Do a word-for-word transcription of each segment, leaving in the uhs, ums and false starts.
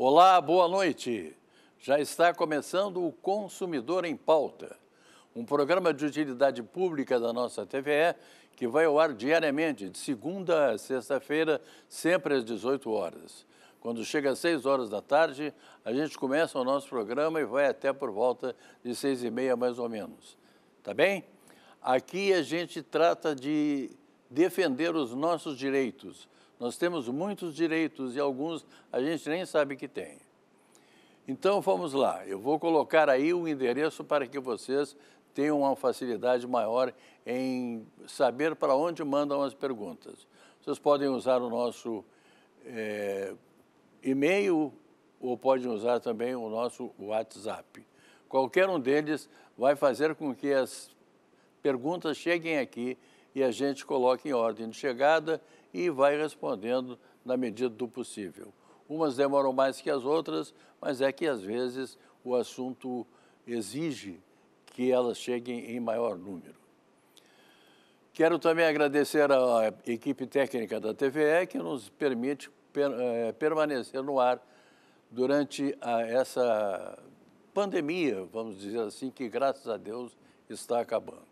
Olá, boa noite. Já está começando o Consumidor em Pauta, um programa de utilidade pública da nossa T V E que vai ao ar diariamente, de segunda a sexta-feira, sempre às dezoito horas. Quando chega às seis horas da tarde, a gente começa o nosso programa e vai até por volta de seis e meia, mais ou menos. Tá bem? Aqui a gente trata de defender os nossos direitos. Nós temos muitos direitos e alguns a gente nem sabe que tem. Então, vamos lá. Eu vou colocar aí o endereço para que vocês tenham uma facilidade maior em saber para onde mandam as perguntas. Vocês podem usar o nosso é, e-mail ou podem usar também o nosso WhatsApp. Qualquer um deles vai fazer com que as perguntas cheguem aqui e a gente coloque em ordem de chegada e vai respondendo na medida do possível. Umas demoram mais que as outras, mas é que às vezes o assunto exige que elas cheguem em maior número. Quero também agradecer à equipe técnica da T V E que nos permite per, eh, permanecer no ar durante a, essa pandemia, vamos dizer assim, que graças a Deus está acabando.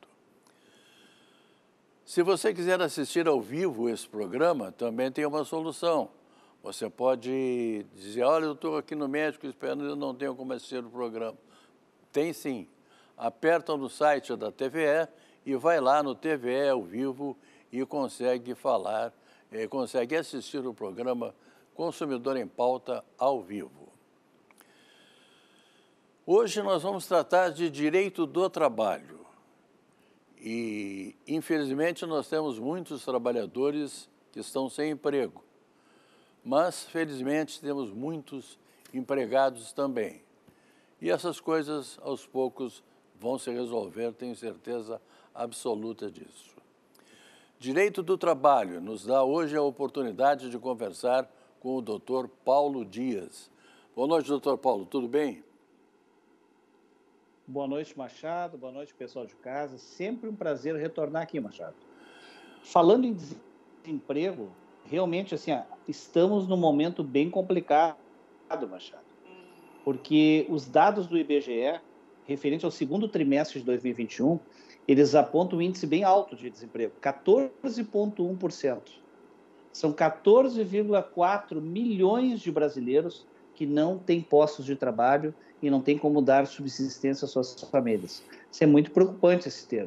Se você quiser assistir ao vivo esse programa, também tem uma solução. Você pode dizer, olha, eu estou aqui no médico esperando, eu não tenho como assistir o programa. Tem sim. Aperta no site da T V E e vai lá no T V E ao vivo e consegue falar, eh, consegue assistir o programa Consumidor em Pauta ao vivo. Hoje nós vamos tratar de direito do trabalho. E, infelizmente, nós temos muitos trabalhadores que estão sem emprego. Mas, felizmente, temos muitos empregados também. E essas coisas, aos poucos, vão se resolver, tenho certeza absoluta disso. Direito do Trabalho nos dá hoje a oportunidade de conversar com o doutor Paulo Dias. Boa noite, doutor Paulo, tudo bem? Boa noite, Machado. Boa noite, pessoal de casa. Sempre um prazer retornar aqui, Machado. Falando em desemprego, realmente, assim, estamos num momento bem complicado, Machado, porque os dados do I B G E, referente ao segundo trimestre de dois mil e vinte e um, eles apontam um índice bem alto de desemprego, quatorze vírgula um por cento. São quatorze vírgula quatro milhões de brasileiros que não têm postos de trabalho e não têm como dar subsistência às suas famílias. Isso é muito preocupante, esse tema.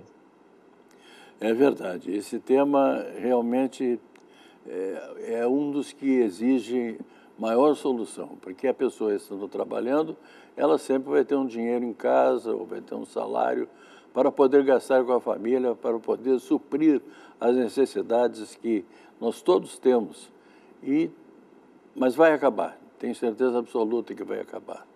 É verdade. Esse tema realmente é, é um dos que exige maior solução, porque a pessoa estando trabalhando, ela sempre vai ter um dinheiro em casa ou vai ter um salário para poder gastar com a família, para poder suprir as necessidades que nós todos temos. E, mas vai acabar, tenho certeza absoluta que vai acabar.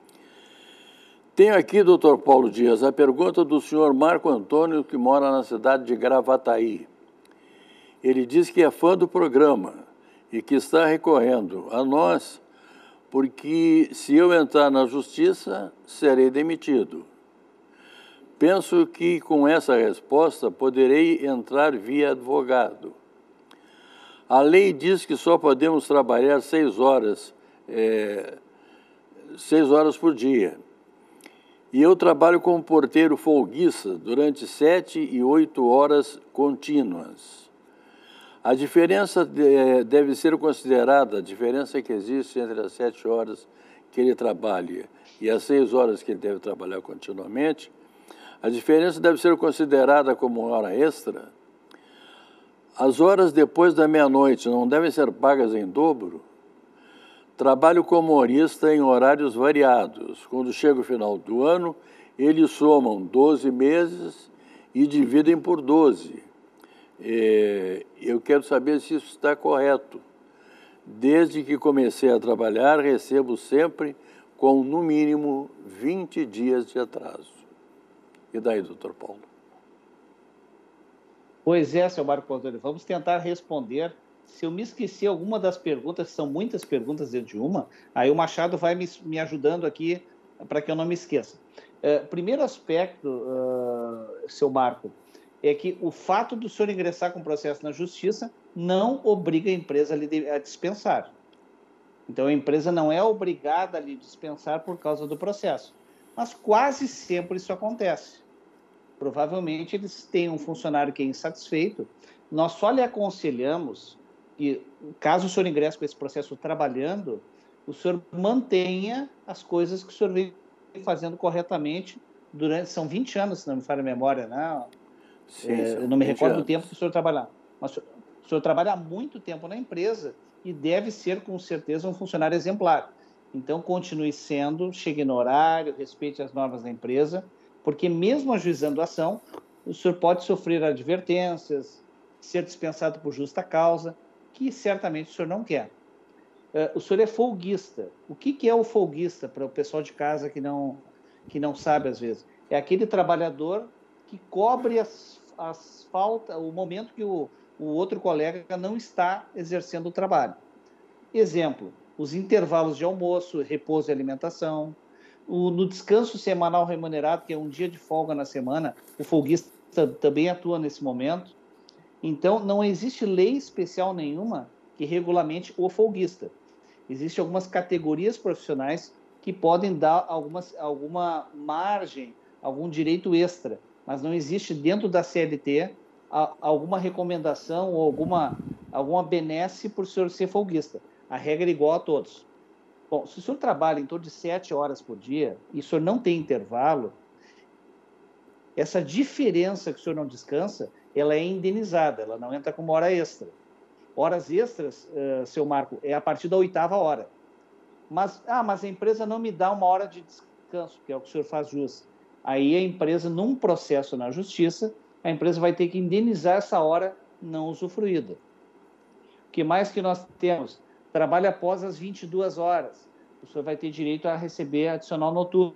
Tenho aqui, doutor Paulo Dias, a pergunta do senhor Marco Antônio, que mora na cidade de Gravataí. Ele diz que é fã do programa e que está recorrendo a nós porque se eu entrar na justiça, serei demitido. Penso que com essa resposta poderei entrar via advogado. A lei diz que só podemos trabalhar seis horas, é, seis horas por dia. E eu trabalho como porteiro folguista durante sete e oito horas contínuas. A diferença de, deve ser considerada, a diferença que existe entre as sete horas que ele trabalha e as seis horas que ele deve trabalhar continuamente, a diferença deve ser considerada como hora extra. As horas depois da meia-noite não devem ser pagas em dobro. Trabalho como humorista em horários variados. Quando chega o final do ano, eles somam doze meses e dividem por doze. É, eu quero saber se isso está correto. Desde que comecei a trabalhar, recebo sempre com, no mínimo, vinte dias de atraso. E daí, doutor Paulo? Pois é, seu Marco Antônio, vamos tentar responder. Se eu me esqueci alguma das perguntas, são muitas perguntas dentro de uma, aí o Machado vai me, me ajudando aqui para que eu não me esqueça. Uh, primeiro aspecto, uh, seu Marco, é que o fato do senhor ingressar com processo na justiça não obriga a empresa a dispensar. Então, a empresa não é obrigada a lhe dispensar por causa do processo. Mas quase sempre isso acontece. Provavelmente, eles têm um funcionário que é insatisfeito. Nós só lhe aconselhamos que, caso o senhor ingresse com esse processo trabalhando, o senhor mantenha as coisas que o senhor vem fazendo corretamente durante... São vinte anos, se não me falha a memória, né? Sim, é, eu não me recordo do tempo que o senhor trabalhar. Mas o senhor trabalha há muito tempo na empresa e deve ser, com certeza, um funcionário exemplar. Então, continue sendo, chegue no horário, respeite as normas da empresa, porque mesmo ajuizando a ação, o senhor pode sofrer advertências, ser dispensado por justa causa, que certamente o senhor não quer. Uh, o senhor é folguista. O que, que é o folguista, para o pessoal de casa que não, que não sabe, às vezes? É aquele trabalhador que cobre as, as faltas, o momento que o, o outro colega não está exercendo o trabalho. Exemplo, os intervalos de almoço, repouso e alimentação, o, no descanso semanal remunerado, que é um dia de folga na semana, o folguista também atua nesse momento. Então, não existe lei especial nenhuma que regulamente o folguista. Existem algumas categorias profissionais que podem dar algumas, alguma margem, algum direito extra, mas não existe dentro da C L T alguma recomendação ou alguma, alguma benesse por o senhor ser folguista. A regra é igual a todos. Bom, se o senhor trabalha em torno de sete horas por dia e o senhor não tem intervalo, essa diferença que o senhor não descansa, ela é indenizada, ela não entra como hora extra. Horas extras, uh, seu Marco, é a partir da oitava hora. Mas, ah, mas a empresa não me dá uma hora de descanso, que é o que o senhor faz jus. Aí a empresa, num processo na justiça, a empresa vai ter que indenizar essa hora não usufruída. O que mais que nós temos? Trabalho após as vinte e duas horas. O senhor vai ter direito a receber adicional noturno.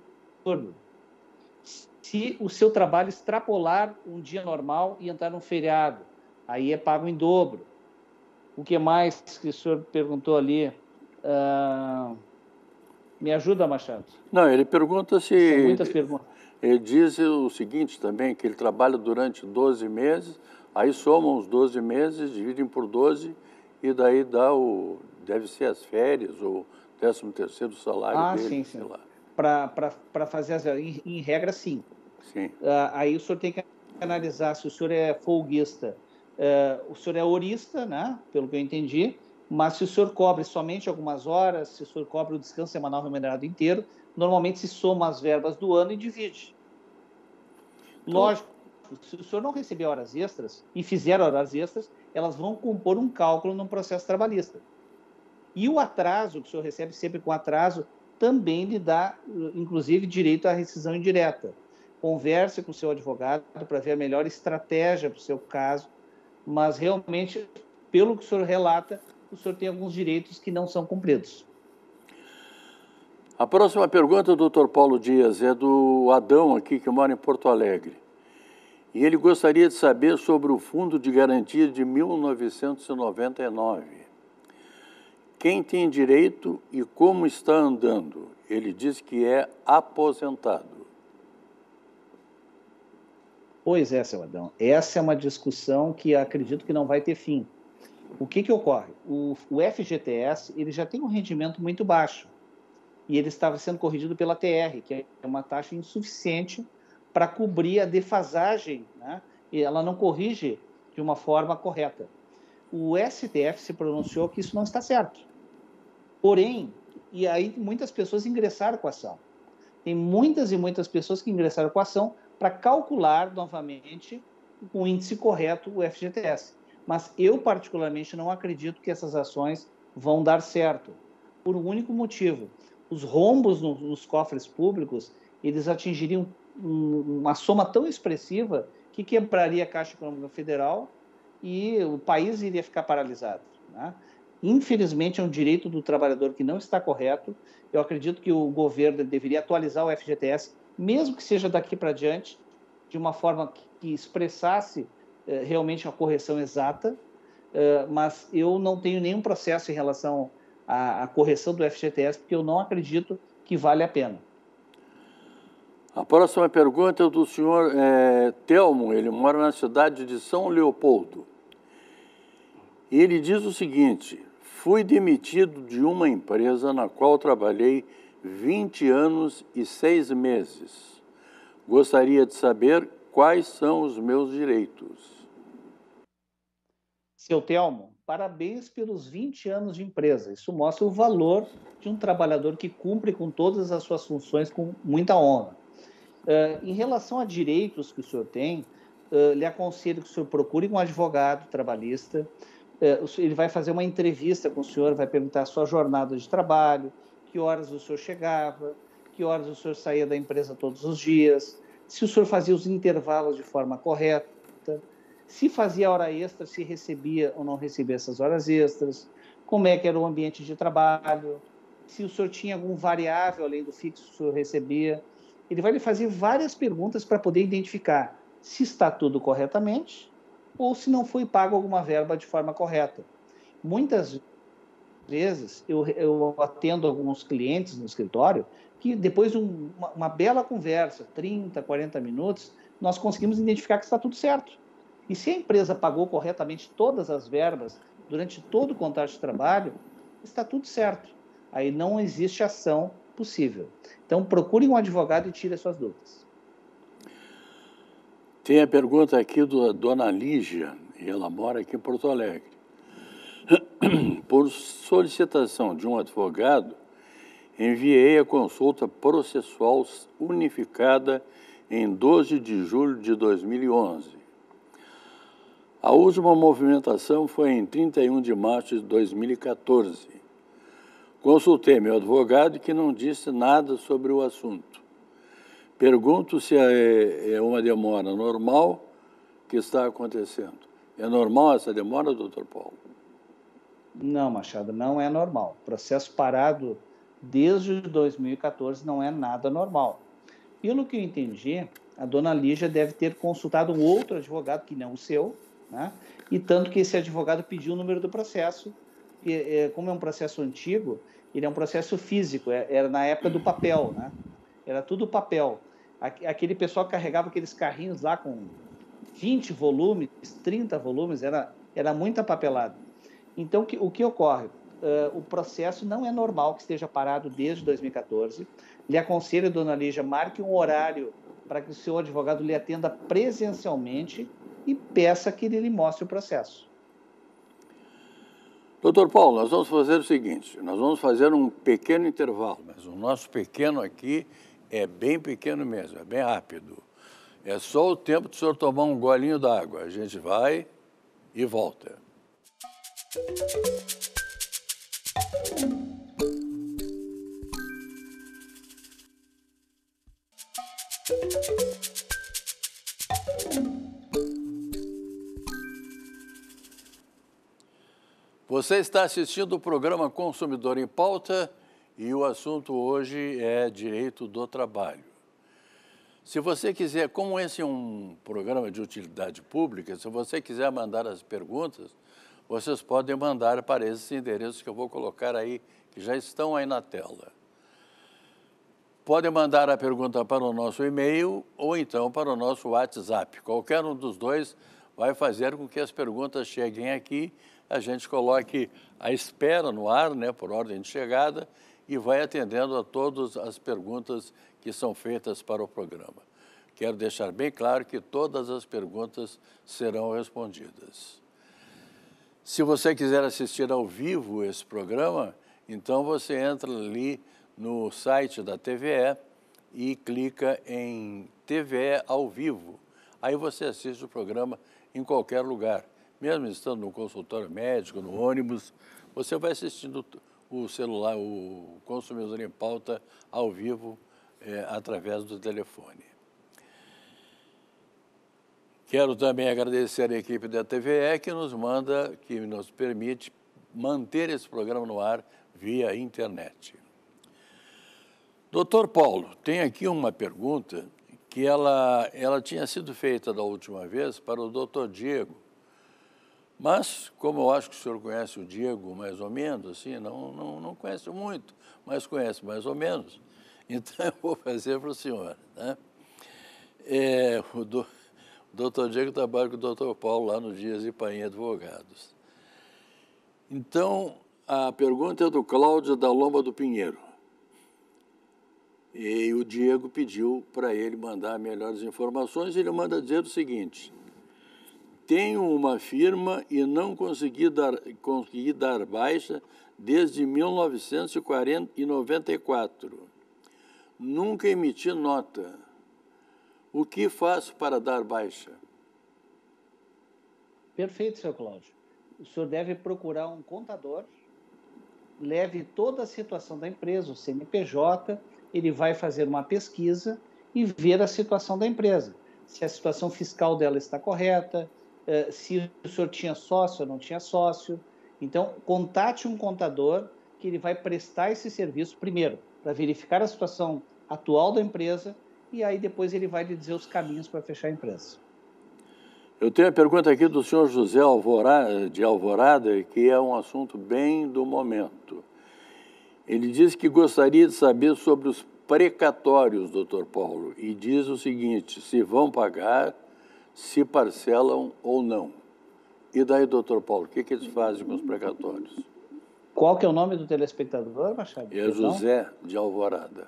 Se o seu trabalho extrapolar um dia normal e entrar num feriado, aí é pago em dobro. O que mais que o senhor perguntou ali? Uh... Me ajuda, Machado? Não, ele pergunta se... São muitas perguntas. Ele diz o seguinte também, que ele trabalha durante doze meses, aí somam os doze meses, dividem por doze, e daí dá o... deve ser as férias, ou décimo terceiro salário ah, dele, sim, sei sim. lá. Para fazer as... Em, em regra, sim. Sim. Uh, aí o senhor tem que analisar se o senhor é folguista. Uh, o senhor é horista, né? Pelo que eu entendi, mas se o senhor cobre somente algumas horas, se o senhor cobre o descanso semanal remunerado inteiro, normalmente se soma as verbas do ano e divide. Então, lógico, se o senhor não receber horas extras e fizer horas extras, elas vão compor um cálculo no processo trabalhista. E o atraso, que o senhor recebe sempre com atraso, também lhe dá, inclusive, direito à rescisão indireta. Converse com o seu advogado para ver a melhor estratégia para o seu caso, mas realmente, pelo que o senhor relata, o senhor tem alguns direitos que não são cumpridos. A próxima pergunta, doutor Paulo Dias, é do Adão aqui, que mora em Porto Alegre. E ele gostaria de saber sobre o Fundo de Garantia de mil novecentos e noventa e nove. Quem tem direito e como está andando? Ele diz que é aposentado. Pois é, seu Adão. Essa é uma discussão que acredito que não vai ter fim. O que que ocorre? O, o F G T S ele já tem um rendimento muito baixo e ele estava sendo corrigido pela T R, que é uma taxa insuficiente para cobrir a defasagem, né? E ela não corrige de uma forma correta. O S T F se pronunciou que isso não está certo. Porém, e aí muitas pessoas ingressaram com a ação. Tem muitas e muitas pessoas que ingressaram com a ação para calcular novamente o índice correto, o F G T S. Mas eu, particularmente, não acredito que essas ações vão dar certo, por um único motivo. Os rombos no, nos cofres públicos, eles atingiriam um, uma soma tão expressiva que quebraria a Caixa Econômica Federal e o país iria ficar paralisado, né? Infelizmente, é um direito do trabalhador que não está correto. Eu acredito que o governo deveria atualizar o F G T S, mesmo que seja daqui para diante, de uma forma que, que expressasse eh, realmente a correção exata, eh, mas eu não tenho nenhum processo em relação à, à correção do F G T S, porque eu não acredito que vale a pena. A próxima pergunta é do senhor é, Telmo, ele mora na cidade de São Leopoldo. E ele diz o seguinte: Fui demitido de uma empresa na qual trabalhei vinte anos e seis meses. Gostaria de saber quais são os meus direitos. Seu Telmo, parabéns pelos vinte anos de empresa. Isso mostra o valor de um trabalhador que cumpre com todas as suas funções com muita honra. Uh, em relação a direitos que o senhor tem, uh, lhe aconselho que o senhor procure um advogado trabalhista. Uh, ele vai fazer uma entrevista com o senhor, vai perguntar a sua jornada de trabalho, que horas o senhor chegava, que horas o senhor saía da empresa todos os dias, se o senhor fazia os intervalos de forma correta, se fazia hora extra, se recebia ou não recebia essas horas extras, como é que era o ambiente de trabalho, se o senhor tinha algum variável além do fixo que o senhor recebia. Ele vai lhe fazer várias perguntas para poder identificar se está tudo corretamente ou se não foi pago alguma verba de forma correta. Muitas vezes eu, eu atendo alguns clientes no escritório que depois de um, uma, uma bela conversa, trinta, quarenta minutos, nós conseguimos identificar que está tudo certo. E se a empresa pagou corretamente todas as verbas durante todo o contrato de trabalho, está tudo certo. Aí não existe ação possível. Então, procure um advogado e tire as suas dúvidas. Tem a pergunta aqui da dona Lígia, e ela mora aqui em Porto Alegre. Por solicitação de um advogado, enviei a consulta processual unificada em doze de julho de dois mil e onze. A última movimentação foi em trinta e um de março de dois mil e quatorze. Consultei meu advogado que não disse nada sobre o assunto. Pergunto se é uma demora normal que está acontecendo. É normal essa demora, doutor Paulo? Não, Machado, não é normal. Processo parado desde dois mil e quatorze não é nada normal. Pelo que eu entendi, a dona Lígia deve ter consultado um outro advogado que não o seu, né? E tanto que esse advogado pediu o número do processo, e, é, como é um processo antigo, ele é um processo físico, é, era na época do papel, né? Era tudo papel. Aquele pessoal carregava aqueles carrinhos lá com vinte volumes, trinta volumes, era, era muita papelada. Então, o que ocorre? Uh, o processo não é normal que esteja parado desde dois mil e quatorze. Lhe aconselho, dona Lígia, marque um horário para que o seu advogado lhe atenda presencialmente e peça que ele lhe mostre o processo. Doutor Paulo, nós vamos fazer o seguinte, nós vamos fazer um pequeno intervalo, mas o nosso pequeno aqui é bem pequeno mesmo, é bem rápido. É só o tempo do senhor tomar um golinho d'água. A gente vai e volta. Você está assistindo o programa Consumidor em Pauta e o assunto hoje é direito do trabalho. Se você quiser, como esse é um programa de utilidade pública, se você quiser mandar as perguntas, vocês podem mandar para esses endereços que eu vou colocar aí, que já estão aí na tela. Podem mandar a pergunta para o nosso e-mail ou então para o nosso WhatsApp. Qualquer um dos dois vai fazer com que as perguntas cheguem aqui, a gente coloque a espera no ar, né, por ordem de chegada, e vai atendendo a todas as perguntas que são feitas para o programa. Quero deixar bem claro que todas as perguntas serão respondidas. Se você quiser assistir ao vivo esse programa, então você entra ali no site da T V E e clica em T V E ao vivo. Aí você assiste o programa em qualquer lugar, mesmo estando no consultório médico, no ônibus, você vai assistindo o celular, o Consumidor em Pauta ao vivo, é, através do telefone. Quero também agradecer a equipe da T V E que nos manda, que nos permite manter esse programa no ar via internet. Doutor Paulo, tem aqui uma pergunta que ela, ela tinha sido feita da última vez para o doutor Diego, mas, como eu acho que o senhor conhece o Diego mais ou menos, assim, não, não, não conhece muito, mas conhece mais ou menos, então eu vou fazer para o senhor. Né? É, o, do, o doutor Diego trabalha com o doutor Paulo lá no Dias e Paim Advogados. Então, A pergunta é do Cláudio da Lomba do Pinheiro. E o Diego pediu para ele mandar melhores informações. Ele manda dizer o seguinte: tenho uma firma e não consegui dar, consegui dar baixa desde mil novecentos e noventa e quatro. Nunca emiti nota. O que faço para dar baixa? Perfeito, senhor Cláudio. O senhor deve procurar um contador, leve toda a situação da empresa, o C N P J, ele vai fazer uma pesquisa e ver a situação da empresa. Se a situação fiscal dela está correta, se o senhor tinha sócio ou não tinha sócio. Então, contate um contador que ele vai prestar esse serviço primeiro, para verificar a situação atual da empresa, e aí depois ele vai lhe dizer os caminhos para fechar a empresa. Eu tenho a pergunta aqui do senhor José Alvorada, de Alvorada, que é um assunto bem do momento. Ele diz que gostaria de saber sobre os precatórios, doutor Paulo, e diz o seguinte: se vão pagar, se parcelam ou não. E daí, doutor Paulo, o que, que eles fazem com os precatórios? Qual que é o nome do telespectador, Machado? É José de Alvorada.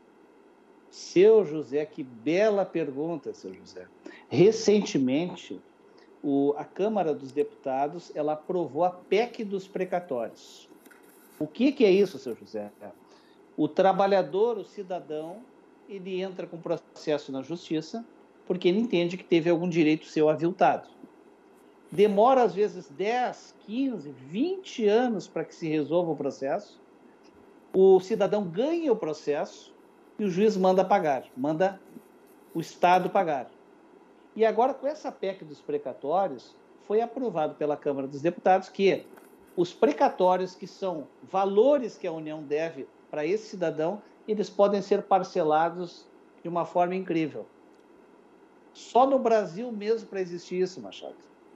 Seu José, que bela pergunta, seu José. Recentemente, o, a Câmara dos Deputados ela aprovou a P E C dos precatórios. O que, que é isso, seu José? O trabalhador, o cidadão, ele entra com processo na justiça porque ele entende que teve algum direito seu aviltado. Demora, às vezes, dez, quinze, vinte anos para que se resolva o processo. O cidadão ganha o processo e o juiz manda pagar, manda o Estado pagar. E agora, com essa P E C dos precatórios, foi aprovado pela Câmara dos Deputados que os precatórios, que são valores que a União deve para esse cidadão, eles podem ser parcelados de uma forma incrível. Só no Brasil mesmo para existir isso, Machado.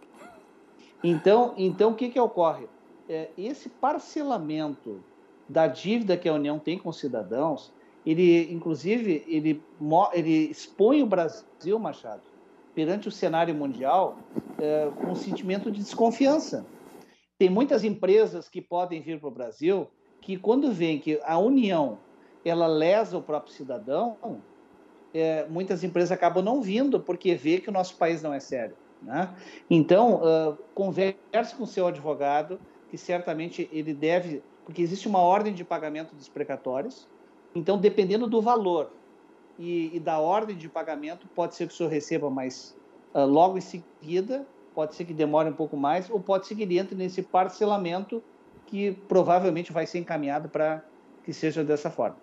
Então, então o que, que ocorre? É, esse parcelamento da dívida que a União tem com os cidadãos, ele, inclusive, ele, ele expõe o Brasil, Machado, perante o cenário mundial, é, com um sentimento de desconfiança. Tem muitas empresas que podem vir para o Brasil que, quando veem que a União ela lesa o próprio cidadão, é, muitas empresas acabam não vindo porque vê que o nosso país não é sério, né? Então, uh, converse com o seu advogado, que certamente ele deve, porque existe uma ordem de pagamento dos precatórios. Então, dependendo do valor e, e da ordem de pagamento, pode ser que o senhor receba mais uh, logo em seguida, pode ser que demore um pouco mais, ou pode ser que ele entre nesse parcelamento que provavelmente vai ser encaminhado para que seja dessa forma.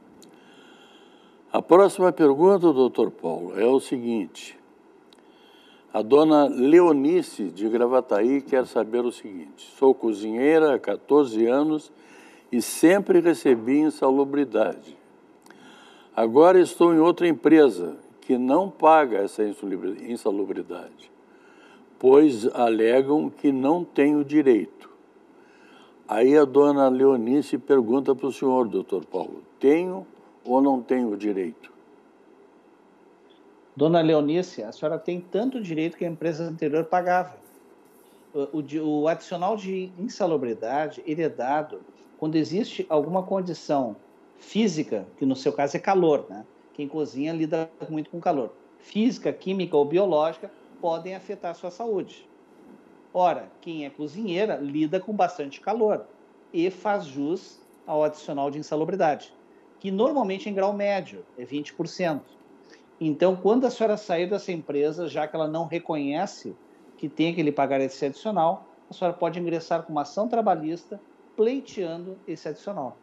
A próxima pergunta, doutor Paulo, é o seguinte. A dona Leonice, de Gravataí, quer saber o seguinte: sou cozinheira há quatorze anos e sempre recebi insalubridade. Agora estou em outra empresa que não paga essa insalubridade, pois alegam que não tenho direito. Aí a dona Leonice pergunta para o senhor, doutor Paulo, tenho ou não tenho direito? Dona Leonice, a senhora tem tanto direito que a empresa anterior pagava. O, o, o adicional de insalubridade, ele é dado quando existe alguma condição física, que no seu caso é calor, né? Quem cozinha lida muito com calor. Física, química ou biológica podem afetar a sua saúde. Ora, quem é cozinheira lida com bastante calor e faz jus ao adicional de insalubridade, que normalmente é em grau médio, é vinte por cento. Então, quando a senhora sair dessa empresa, já que ela não reconhece que tem que lhe pagar esse adicional, a senhora pode ingressar com uma ação trabalhista pleiteando esse adicional.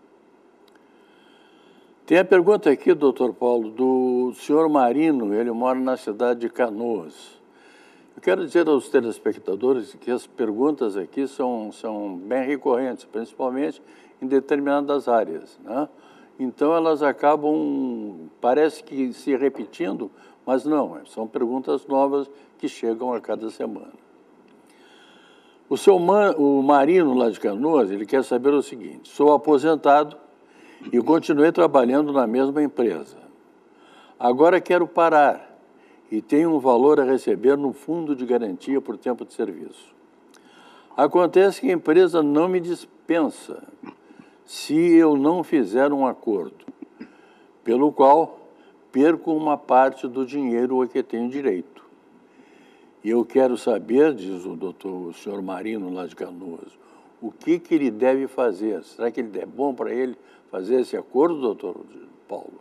Tem a pergunta aqui, doutor Paulo, do senhor Marino, ele mora na cidade de Canoas. Eu quero dizer aos telespectadores que as perguntas aqui são, são bem recorrentes, principalmente em determinadas áreas, né? Então, elas acabam, parece que se repetindo, mas não, são perguntas novas que chegam a cada semana. O seu man, o Marino, lá de Canoas, ele quer saber o seguinte: sou aposentado e continuei trabalhando na mesma empresa. Agora quero parar e tenho um valor a receber no fundo de garantia por tempo de serviço. Acontece que a empresa não me pensa se eu não fizer um acordo pelo qual perco uma parte do dinheiro a que tenho direito? E eu quero saber, diz o doutor, o senhor Marino lá de Canoas, o que, que ele deve fazer? Será que ele é bom para ele fazer esse acordo, doutor Paulo?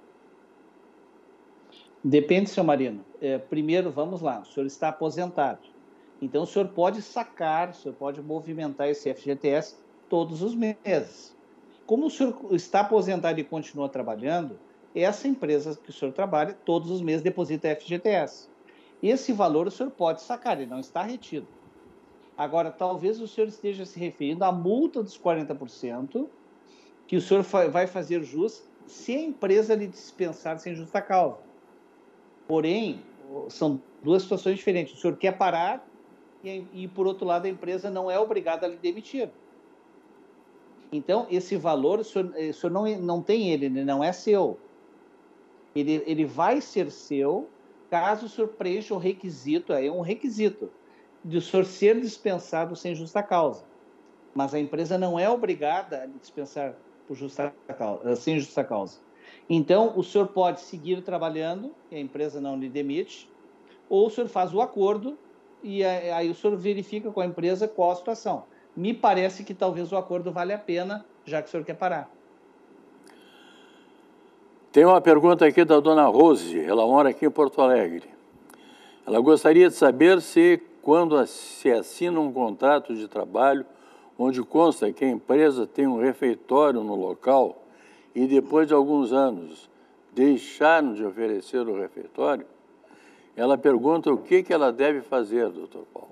Depende, senhor Marino. É, primeiro, vamos lá, o senhor está aposentado. Então, o senhor pode sacar, o senhor pode movimentar esse F G T S todos os meses. Como o senhor está aposentado e continua trabalhando, essa empresa que o senhor trabalha, todos os meses deposita F G T S. Esse valor o senhor pode sacar, ele não está retido. Agora, talvez o senhor esteja se referindo à multa dos quarenta por cento que o senhor vai fazer jus se a empresa lhe dispensar sem justa causa. Porém, são duas situações diferentes. O senhor quer parar e, e, por outro lado, a empresa não é obrigada a lhe demitir. Então, esse valor, o senhor, o senhor não, não tem ele, ele não é seu. Ele, ele vai ser seu caso o senhor preencha o requisito, é um requisito, de o senhor ser dispensado sem justa causa. Mas a empresa não é obrigada a lhe dispensar por justa causa, sem justa causa. Então, o senhor pode seguir trabalhando, e a empresa não lhe demite, ou o senhor faz o acordo e aí o senhor verifica com a empresa qual a situação. Me parece que talvez o acordo vale a pena, já que o senhor quer parar. Tem uma pergunta aqui da dona Rose, ela mora aqui em Porto Alegre. Ela gostaria de saber se, quando se assina um contrato de trabalho, onde consta que a empresa tem um refeitório no local e depois de alguns anos deixaram de oferecer o refeitório, ela pergunta o que, que ela deve fazer, doutor Paulo.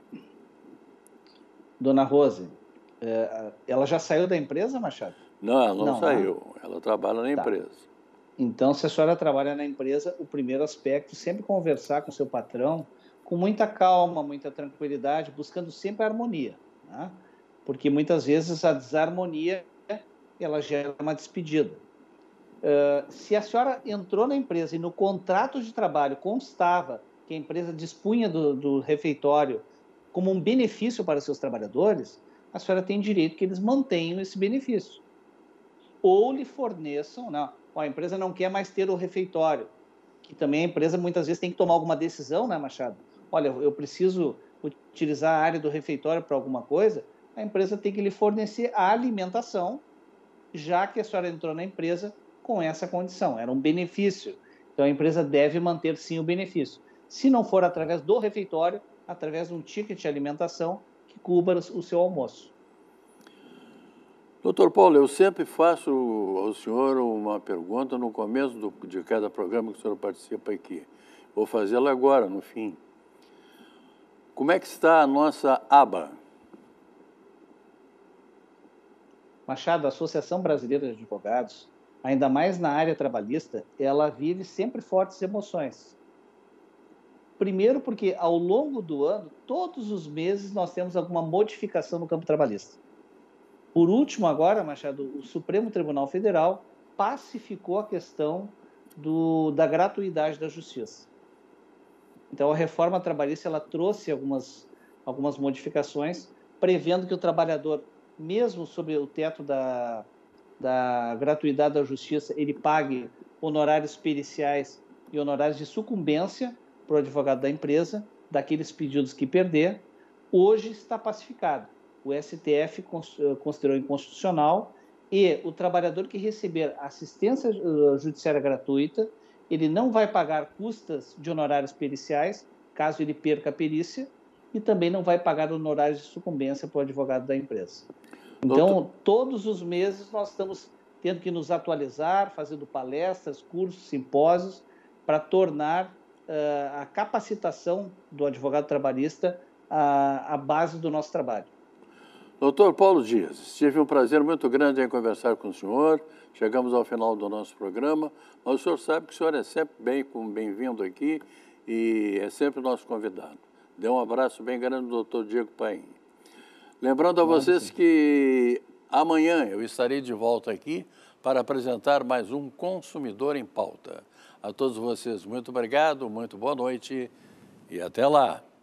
Dona Rose, ela já saiu da empresa, Machado? Não, ela não, não saiu. Né? Ela trabalha na tá. empresa. Então, se a senhora trabalha na empresa, o primeiro aspecto é sempre conversar com o seu patrão com muita calma, muita tranquilidade, buscando sempre a harmonia, né? Porque muitas vezes a desarmonia ela gera uma despedida. Uh, se a senhora entrou na empresa e no contrato de trabalho constava que a empresa dispunha do, do refeitório como um benefício para seus trabalhadores, a senhora tem direito que eles mantenham esse benefício. Ou lhe forneçam, não, a empresa não quer mais ter o refeitório, que também a empresa muitas vezes tem que tomar alguma decisão, né, Machado? Olha, eu preciso utilizar a área do refeitório para alguma coisa, a empresa tem que lhe fornecer a alimentação, já que a senhora entrou na empresa com essa condição, era um benefício. Então, a empresa deve manter, sim, o benefício. Se não for através do refeitório, através de um ticket de alimentação que cubra o seu almoço. Doutor Paulo, eu sempre faço ao senhor uma pergunta no começo do, de cada programa que o senhor participa aqui. Vou fazê-la agora, no fim. Como é que está a nossa aba? Machado, a Associação Brasileira de Advogados, ainda mais na área trabalhista, ela vive sempre fortes emoções. Primeiro porque, ao longo do ano, todos os meses, nós temos alguma modificação no campo trabalhista. Por último, agora, Machado, o Supremo Tribunal Federal pacificou a questão do, da gratuidade da justiça. Então, a reforma trabalhista ela trouxe algumas, algumas modificações, prevendo que o trabalhador, mesmo sob o teto da, da gratuidade da justiça, ele pague honorários periciais e honorários de sucumbência para o advogado da empresa, daqueles pedidos que perder. Hoje está pacificado. O S T F considerou inconstitucional e o trabalhador que receber assistência judiciária gratuita, ele não vai pagar custas de honorários periciais, caso ele perca a perícia, e também não vai pagar honorários de sucumbência para o advogado da empresa. Então, Doutor... todos os meses nós estamos tendo que nos atualizar, fazendo palestras, cursos, simpósios, para tornar uh, a capacitação do advogado trabalhista a, a base do nosso trabalho. Doutor Paulo Dias, tive um prazer muito grande em conversar com o senhor. Chegamos ao final do nosso programa, mas o senhor sabe que o senhor é sempre bem, bem-vindo aqui e é sempre nosso convidado. Dê um abraço bem grande do doutor Diego Paim. Lembrando a vocês que amanhã eu estarei de volta aqui para apresentar mais um Consumidor em Pauta. A todos vocês, muito obrigado, muito boa noite e até lá.